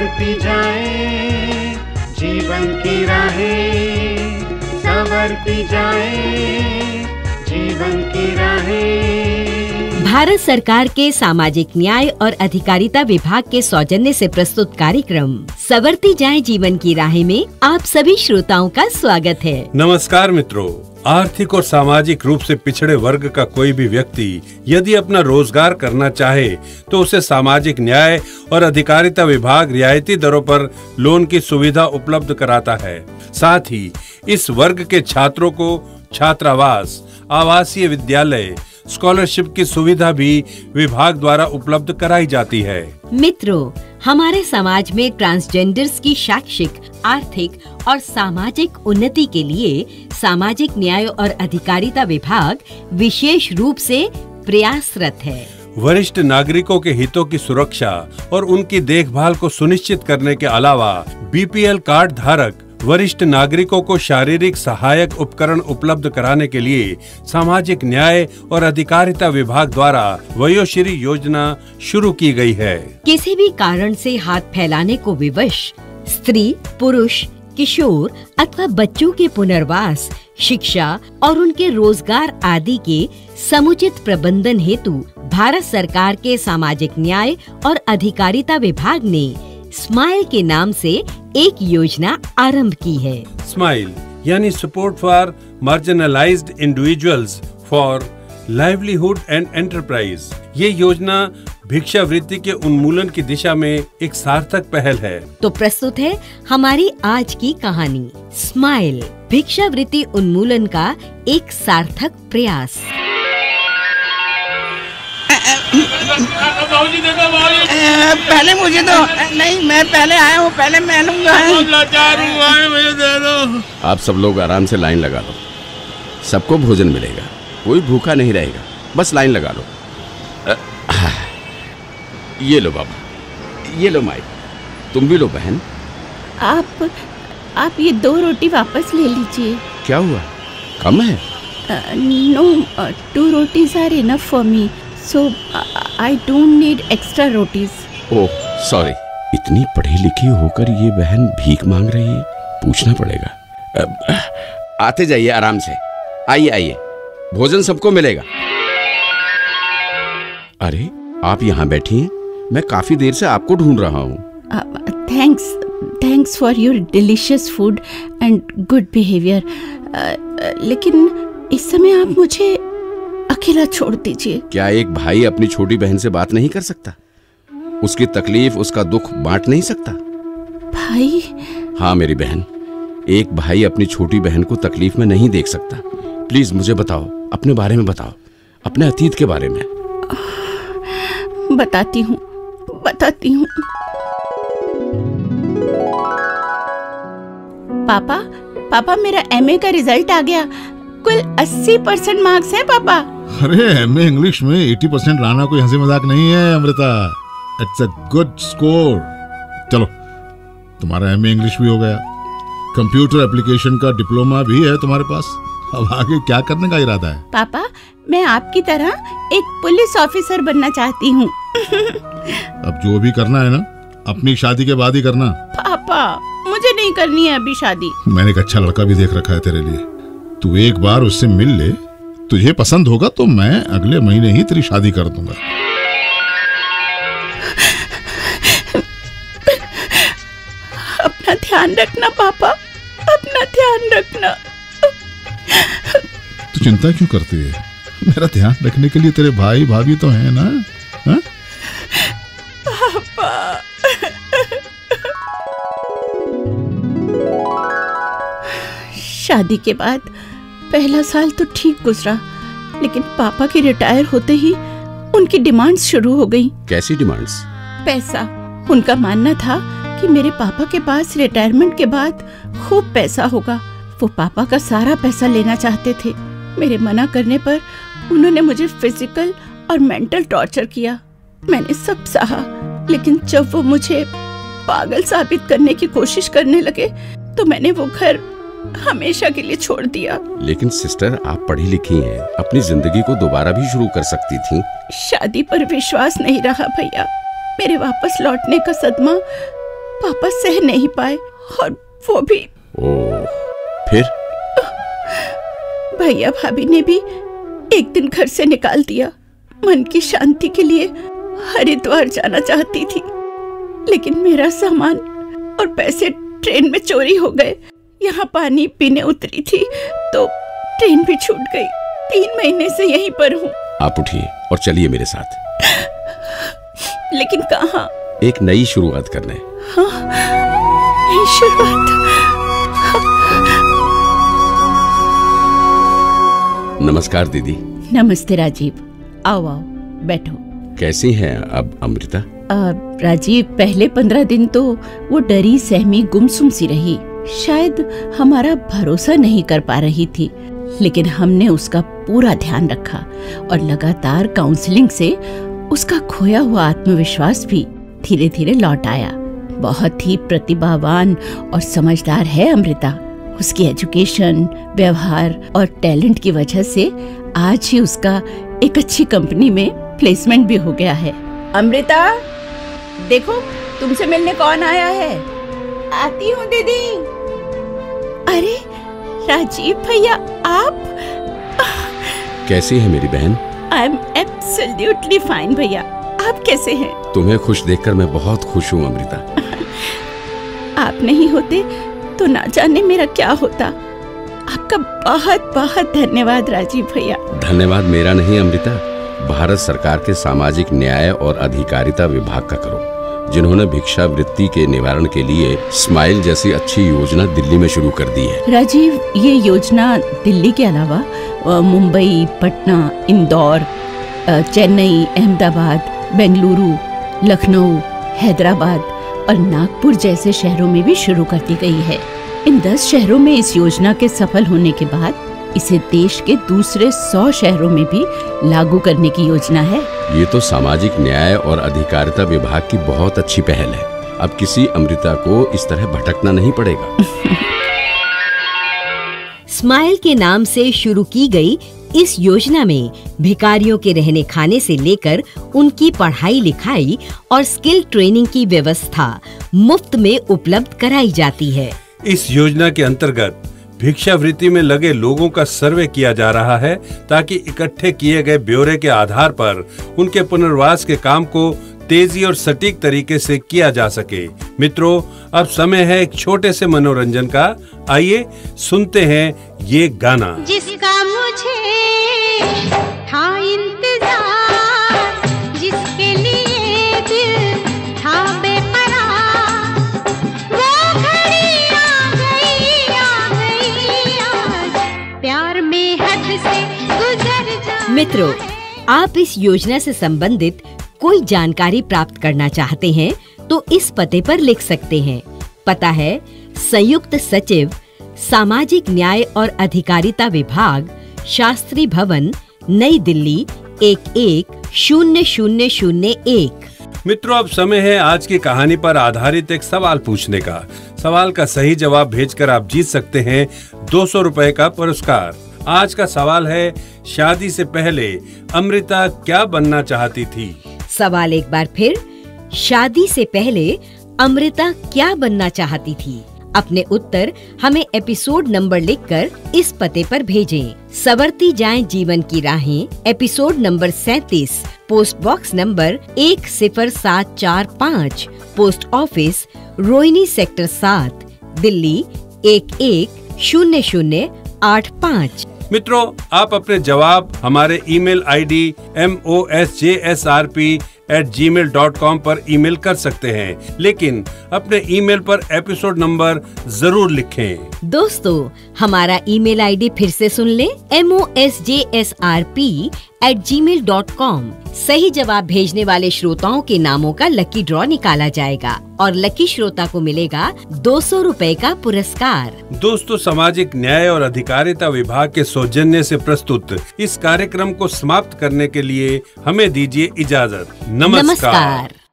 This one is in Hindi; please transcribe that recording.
संवरती जाए जीवन की राहें, संवरती जाए जीवन की राहें। भारत सरकार के सामाजिक न्याय और अधिकारिता विभाग के सौजन्य से प्रस्तुत कार्यक्रम संवरती जाए जीवन की राहें में आप सभी श्रोताओं का स्वागत है। नमस्कार मित्रों, आर्थिक और सामाजिक रूप से पिछड़े वर्ग का कोई भी व्यक्ति यदि अपना रोजगार करना चाहे तो उसे सामाजिक न्याय और अधिकारिता विभाग रियायती दरों पर लोन की सुविधा उपलब्ध कराता है। साथ ही इस वर्ग के छात्रों को छात्रावास, आवासीय विद्यालय, स्कॉलरशिप की सुविधा भी विभाग द्वारा उपलब्ध कराई जाती है। मित्रों, हमारे समाज में ट्रांसजेंडर्स की शैक्षिक, आर्थिक और सामाजिक उन्नति के लिए सामाजिक न्याय और अधिकारिता विभाग विशेष रूप से प्रयासरत है। वरिष्ठ नागरिकों के हितों की सुरक्षा और उनकी देखभाल को सुनिश्चित करने के अलावा बीपीएल कार्ड धारक वरिष्ठ नागरिकों को शारीरिक सहायक उपकरण उपलब्ध कराने के लिए सामाजिक न्याय और अधिकारिता विभाग द्वारा वयोश्री योजना शुरू की गई है। किसी भी कारण से हाथ फैलाने को विवश स्त्री, पुरुष, किशोर अथवा बच्चों के पुनर्वास, शिक्षा और उनके रोजगार आदि के समुचित प्रबंधन हेतु भारत सरकार के सामाजिक न्याय और अधिकारिता विभाग ने स्माइल के नाम से एक योजना आरंभ की है। स्माइल यानी support for marginalised individuals for livelihood and enterprise. ये योजना भिक्षावृत्ति के उन्मूलन की दिशा में एक सार्थक पहल है। तो प्रस्तुत है हमारी आज की कहानी स्माइल, भिक्षावृत्ति उन्मूलन का एक सार्थक प्रयास। पहले मुझे दो। नहीं, मैं पहले आया हूँ, पहले मैं लूंगा। मुझे दे दो। आप सब लोग आराम से लाइन लगा लो, सबको भोजन मिलेगा, कोई भूखा नहीं रहेगा, बस लाइन लगा लो। ये लो बाबा, ये लो माई, तुम भी लो बहन। आप ये 2 रोटी वापस ले लीजिए। क्या हुआ, कम है? No, 2 rotis are enough for me, so I don't need extra rotis. Oh sorry, इतनी पढ़ी लिखी होकर ये बहन भीख मांग रही है, पूछना पड़ेगा। आते जाइए आराम से, आइए आइए, भोजन सबको मिलेगा। अरे आप यहाँ बैठिए, मैं काफी देर से आपको ढूंढ रहा हूँ। Thanks for your delicious food and good behaviour, लेकिन इस समय आप मुझे अकेला छोड़ दीजिए। क्या एक भाई अपनी छोटी बहन से बात नहीं कर सकता? उसकी तकलीफ, उसका दुख बांट नहीं सकता? भाई? हाँ मेरी बहन, एक भाई अपनी छोटी बहन को तकलीफ में नहीं देख सकता। प्लीज मुझे बताओ, अपने बारे में बताओ, अपने अतीत के बारे में। बताती हूँ। पापा मेरा एमए का रिजल्ट आ गया, कुल 80% मार्क्स हैं पापा। अरे एमए इंग्लिश में 80% लाना कोई हंसी मजाक नहीं है Amrita, it's a good score. चलो, तुम्हारा एमए इंग्लिश भी हो गया, कंप्यूटर एप्लीकेशन का डिप्लोमा भी है तुम्हारे पास। अब आगे क्या करने का इरादा है? पापा, मैं आपकी तरह एक पुलिस ऑफिसर बनना चाहती हूँ। अब जो भी करना है ना, अपनी शादी के बाद ही करना। पापा, मुझे नहीं करनी है अभी शादी। मैंने एक अच्छा लड़का भी देख रखा है तेरे लिए, तू एक बार उससे मिल ले, तुझे पसंद होगा तो मैं अगले महीने ही तेरी शादी कर दूंगा। अपना ध्यान रखना पापा, अपना ध्यान रखना। तू चिंता क्यों करती है? मेरा ध्यान रखने के लिए तेरे भाई भाभी तो हैं ना? हा? पापा। शादी के बाद पहला साल तो ठीक गुजरा, लेकिन पापा के रिटायर होते ही उनकी डिमांड्स शुरू हो गई। कैसी डिमांड्स? पैसा। उनका मानना था कि मेरे पापा के पास रिटायरमेंट के बाद खूब पैसा होगा। वो पापा का सारा पैसा लेना चाहते थे। मेरे मना करने पर उन्होंने मुझे फिजिकल और मेंटल टॉर्चर किया। मैंने सब सहा, लेकिन जब वो मुझे पागल साबित करने की कोशिश करने लगे तो मैंने वो घर हमेशा के लिए छोड़ दिया। लेकिन सिस्टर, आप पढ़ी लिखी हैं, अपनी जिंदगी को दोबारा भी शुरू कर सकती थीं। शादी पर विश्वास नहीं रहा भैया। मेरे वापस लौटने का सदमा पापा सह नहीं पाए और वो भी। ओह, फिर? भैया भाभी ने भी एक दिन घर से निकाल दिया। मन की शांति के लिए हरिद्वार जाना चाहती थी, लेकिन मेरा सामान और पैसे ट्रेन में चोरी हो गए। यहाँ पानी पीने उतरी थी तो ट्रेन भी छूट गई। 3 महीने से यहीं पर हूँ। आप उठिए और चलिए मेरे साथ। लेकिन कहाँ? एक नई शुरुआत करने। हाँ, नई शुरुआत। नमस्कार दीदी। नमस्ते राजीव, आओ आओ बैठो। कैसी हैं अब अमृता? राजीव, पहले 15 दिन तो वो डरी सहमी गुमसुम सी रही। शायद हमारा भरोसा नहीं कर पा रही थी, लेकिन हमने उसका पूरा ध्यान रखा और लगातार काउंसलिंग से उसका खोया हुआ आत्मविश्वास भी धीरे धीरे लौट आया। बहुत ही प्रतिभावान और समझदार है अमृता। उसकी एजुकेशन, व्यवहार और टैलेंट की वजह से आज ही उसका एक अच्छी कंपनी में प्लेसमेंट भी हो गया है। अमृता, देखो तुमसे मिलने कौन आया है। आती हूँ दीदी। अरे राजीव भैया, आप? कैसी है मेरी बहन? आई एम एब्सोल्युटली फाइन भैया। आप कैसे हैं? तुम्हें खुश देखकर मैं बहुत खुश हूँ अमृता। आप नहीं होते तो ना जाने मेरा क्या होता। आपका बहुत बहुत धन्यवाद राजीव भैया। धन्यवाद मेरा नहीं अमृता, भारत सरकार के सामाजिक न्याय और अधिकारिता विभाग का करो, जिन्होंने भिक्षा वृत्ति के निवारण के लिए स्माइल जैसी अच्छी योजना दिल्ली में शुरू कर दी है। राजीव, ये योजना दिल्ली के अलावा मुंबई, पटना, इंदौर, चेन्नई, अहमदाबाद, बेंगलुरु, लखनऊ, हैदराबाद और नागपुर जैसे शहरों में भी शुरू कर दी गई है। इन 10 शहरों में इस योजना के सफल होने के बाद इसे देश के दूसरे 100 शहरों में भी लागू करने की योजना है। ये तो सामाजिक न्याय और अधिकारिता विभाग की बहुत अच्छी पहल है। अब किसी अमृता को इस तरह भटकना नहीं पड़ेगा। स्माइल के नाम से शुरू की गई इस योजना में भिखारियों के रहने खाने से लेकर उनकी पढ़ाई लिखाई और स्किल ट्रेनिंग की व्यवस्था मुफ्त में उपलब्ध कराई जाती है। इस योजना के अंतर्गत भिक्षावृत्ति में लगे लोगों का सर्वे किया जा रहा है, ताकि इकट्ठे किए गए ब्यौरे के आधार पर उनके पुनर्वास के काम को तेजी और सटीक तरीके से किया जा सके। मित्रों, अब समय है एक छोटे से मनोरंजन का। आइए सुनते हैं ये गाना। जिसका मुझे था इंतजार, जिसके लिए दिल था बेकरार, वो घड़ी आ गई आज, प्यार में हद से गुजर जा। मित्रों, आप इस योजना से संबंधित कोई जानकारी प्राप्त करना चाहते हैं तो इस पते पर लिख सकते हैं। पता है संयुक्त सचिव, सामाजिक न्याय और अधिकारिता विभाग, शास्त्री भवन, नई दिल्ली 110001। मित्रों, अब समय है आज की कहानी पर आधारित एक सवाल पूछने का। सवाल का सही जवाब भेजकर आप जीत सकते हैं 200 रुपए का पुरस्कार। आज का सवाल है, शादी से पहले अमृता क्या बनना चाहती थी? सवाल एक बार फिर, शादी से पहले अमृता क्या बनना चाहती थी? अपने उत्तर हमें एपिसोड नंबर लिखकर इस पते पर भेजें। संवरती जाएं जीवन की राहें, episode number 37, post box number 10745, post office Rohini sector 7, Delhi 110085। मित्रों, आप अपने जवाब हमारे ईमेल आईडी mosjsrp@gmail.com पर ईमेल कर सकते हैं, लेकिन अपने ईमेल पर एपिसोड नंबर जरूर लिखें। दोस्तों, हमारा ईमेल आईडी फिर से सुन लें, mosjsrp@gmail.com। सही जवाब भेजने वाले श्रोताओं के नामों का लकी ड्रॉ निकाला जाएगा और लकी श्रोता को मिलेगा 200 रुपए का पुरस्कार। दोस्तों, सामाजिक न्याय और अधिकारिता विभाग के सौजन्य से प्रस्तुत इस कार्यक्रम को समाप्त करने के लिए हमें दीजिए इजाजत। नमस्कार।